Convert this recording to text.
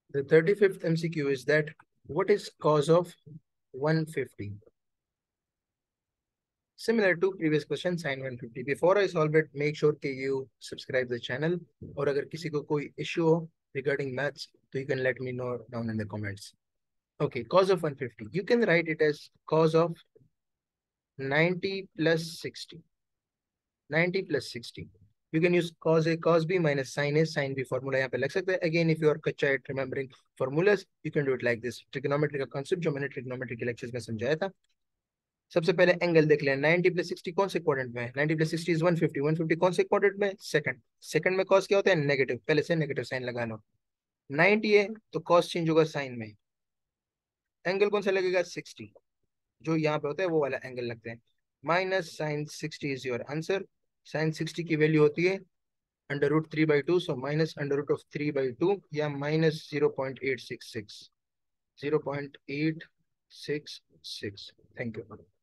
The 35th MCQ is that what is cos of 150? Similar to previous question, sin 150. Before I solve it, make sure that you subscribe the channel. और अगर किसी को कोई issue हो regarding maths, तो you can let me know down in the comments. Okay, cos of 150. You can write it as cos of 90 plus 60. 90 plus 60. You can use cos A, cos B minus sin A, sin B formula यहाँ पे लग सकता है. Again, if you are कच्चा at remembering formulas, you can do it like this. Trigonometry का concept जो मैंने trigonometry के lectures में समझाया था. सबसे पहले एंगल देख लें. 90 प्लस 60 कौन से क्वाड्रेंट में है? 90 प्लस 60 इज 150. 150 कौन से क्वाड्रेंट में? सेकंड. सेकंड में कॉस क्या होता है? नेगेटिव. पहले से नेगेटिव साइन लगा लो. 90 है तो कॉस चेंज होगा साइन में. एंगल कौन सा लगेगा? 60. जो यहाँ पे होता है वो वाला एंगल लगते हैं. Minus sine 60 is your answer. Sine 60 की वैल्यू होती है √3/2. सो माइनस √3/2 या माइनस 0.866. 0.866. Thank you.